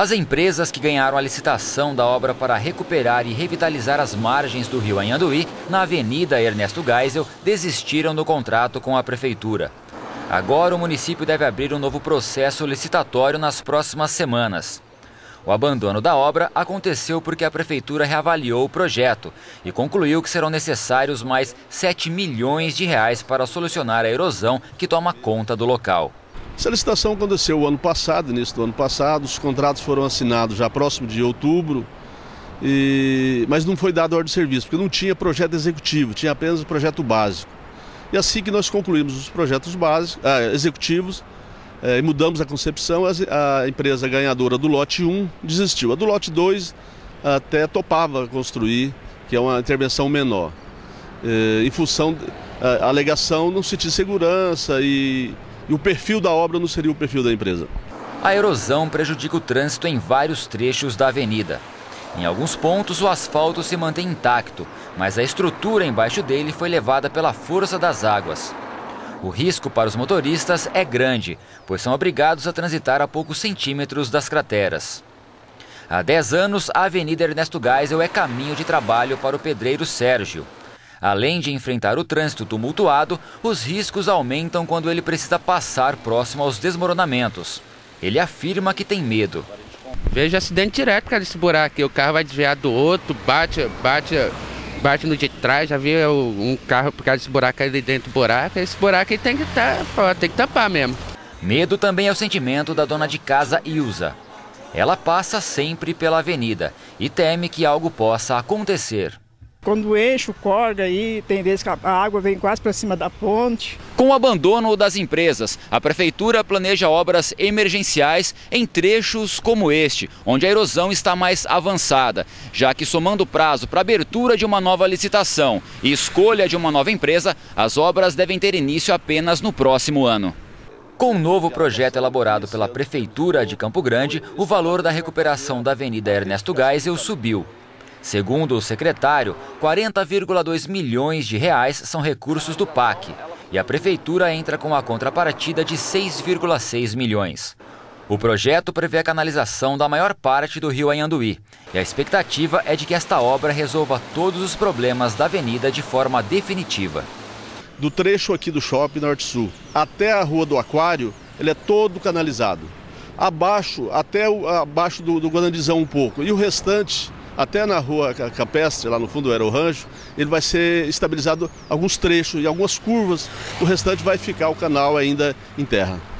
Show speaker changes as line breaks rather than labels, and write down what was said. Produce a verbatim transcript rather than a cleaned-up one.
As empresas que ganharam a licitação da obra para recuperar e revitalizar as margens do rio Anhanduí, na Avenida Ernesto Geisel, desistiram do contrato com a prefeitura. Agora o município deve abrir um novo processo licitatório nas próximas semanas. O abandono da obra aconteceu porque a prefeitura reavaliou o projeto e concluiu que serão necessários mais sete milhões de reais para solucionar a erosão que toma conta do local.
Essa licitação aconteceu o ano passado, início do ano passado, os contratos foram assinados já próximo de outubro, e... mas não foi dado ordem de serviço, porque não tinha projeto executivo, tinha apenas o projeto básico. E assim que nós concluímos os projetos básicos, ah, executivos, eh, e mudamos a concepção, a, a empresa ganhadora do lote um desistiu. A do lote dois até topava construir, que é uma intervenção menor. Eh, em função da alegação não se tinha segurança e, e o perfil da obra não seria o perfil da empresa.
A erosão prejudica o trânsito em vários trechos da avenida. Em alguns pontos o asfalto se mantém intacto, mas a estrutura embaixo dele foi levada pela força das águas. O risco para os motoristas é grande, pois são obrigados a transitar a poucos centímetros das crateras. Há dez anos, a Avenida Ernesto Geisel é caminho de trabalho para o pedreiro Sérgio. Além de enfrentar o trânsito tumultuado, os riscos aumentam quando ele precisa passar próximo aos desmoronamentos. Ele afirma que tem medo.
Vejo acidente direto, cara, desse buraco aqui. O carro vai desviar do outro, bate, bate, bate no de trás. Já vi um carro por causa desse buraco ali dentro do buraco. Esse buraco aí tem que estar fora, tem que tampar mesmo.
Medo também é o sentimento da dona de casa Ilza. Ela passa sempre pela avenida e teme que algo possa acontecer.
Quando enche o córrego aí, tem vezes que a água vem quase para cima da ponte.
Com o abandono das empresas, a prefeitura planeja obras emergenciais em trechos como este, onde a erosão está mais avançada, já que somando o prazo para abertura de uma nova licitação e escolha de uma nova empresa, as obras devem ter início apenas no próximo ano. Com o novo projeto elaborado pela Prefeitura de Campo Grande, o valor da recuperação da Avenida Ernesto Geisel subiu. Segundo o secretário, quarenta vírgula dois milhões de reais são recursos do P A C e a Prefeitura entra com a contrapartida de seis vírgula seis milhões. O projeto prevê a canalização da maior parte do rio Anhanduí e a expectativa é de que esta obra resolva todos os problemas da avenida de forma definitiva.
Do trecho aqui do Shopping Norte-Sul até a Rua do Aquário, ele é todo canalizado. Abaixo, até o, abaixo do, do Guarandizão um pouco, e o restante... Até na rua Capestre, lá no fundo do Aerorancho, ele vai ser estabilizado alguns trechos e algumas curvas, o restante vai ficar o canal ainda em terra.